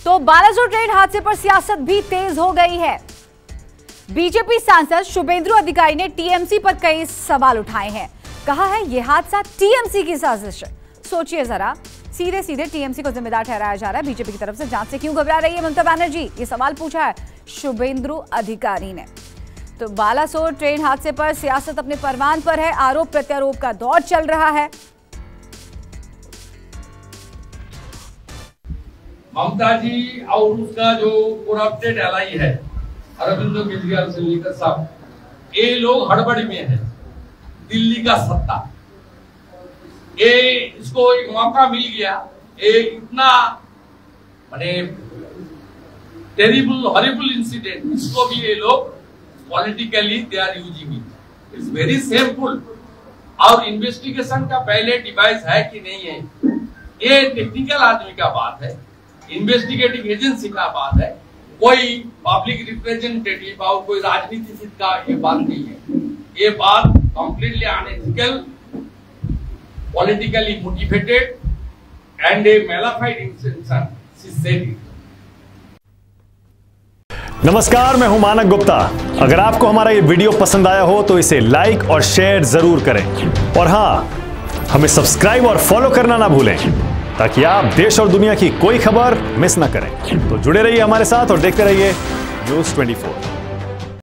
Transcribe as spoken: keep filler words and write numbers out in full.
तो बालासोर ट्रेन हादसे पर सियासत भी तेज हो गई है। बीजेपी सांसद शुभेंदु अधिकारी ने टीएमसी पर कई सवाल उठाए हैं। कहा है यह हादसा टीएमसी की साजिश है। सोचिए जरा, सीधे सीधे टीएमसी को जिम्मेदार ठहराया जा रहा है। बीजेपी की तरफ से जांच से क्यों घबरा रही है ममता बनर्जी, ये सवाल पूछा है शुभेंदु अधिकारी ने। तो बालासोर ट्रेन हादसे पर सियासत अपने परवान पर है। आरोप प्रत्यारोप का दौर चल रहा है। ममता जी और उसका जो करप्टेड एलाई है अरविंद केजरीवाल से लेकर सब, ये लोग हड़बड़ी में है। दिल्ली का सत्ता, ये इसको एक मौका मिल गया। ये इतना माने टेरिबल हॉरिबल इंसिडेंट, इसको भी ये लोग politically they are using it. It's very shameful. और इन्वेस्टिगेशन का पहले डिवाइस है कि नहीं है, ये टेक्निकल आदमी का बात है, इन्वेस्टिगेटिंग एजेंसी का बात है। कोई पब्लिक रिप्रेजेंटेटिव और कोई राजनीतिक का ये बात नहीं है। ये बात completely unethical, politically motivated and a malafide intention she said it. नमस्कार, मैं हूं मानक गुप्ता। अगर आपको हमारा ये वीडियो पसंद आया हो तो इसे लाइक और शेयर जरूर करें, और हां, हमें सब्सक्राइब और फॉलो करना ना भूलें ताकि आप देश और दुनिया की कोई खबर मिस ना करें। तो जुड़े रहिए हमारे साथ और देखते रहिए न्यूज़ चौबीस।